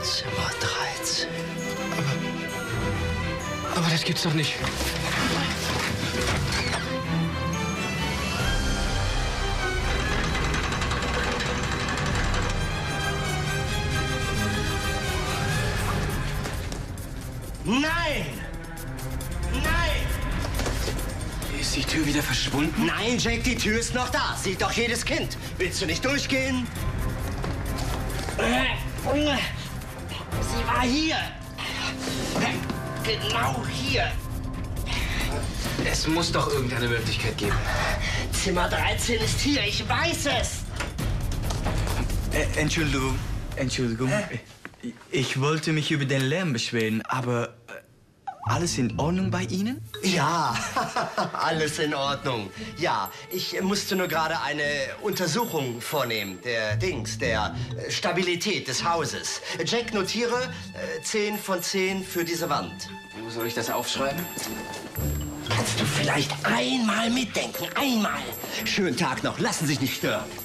Zimmer 13. Aber das gibt's doch nicht. Nein! Nein! Ist die Tür wieder verschwunden? Nein, Jack, die Tür ist noch da. Sieht doch jedes Kind. Willst du nicht durchgehen? Sie war hier. Genau hier. Es muss doch irgendeine Möglichkeit geben. Zimmer 13 ist hier, ich weiß es. Entschuldigung. Ich wollte mich über den Lärm beschweren, aber alles in Ordnung bei Ihnen? Ja, alles in Ordnung. Ja, ich musste nur gerade eine Untersuchung vornehmen. Der Stabilität des Hauses. Jack, notiere 10 von 10 für diese Wand. Wo soll ich das aufschreiben? Kannst du vielleicht einmal mitdenken? Einmal. Schönen Tag noch. Lassen Sie sich nicht stören.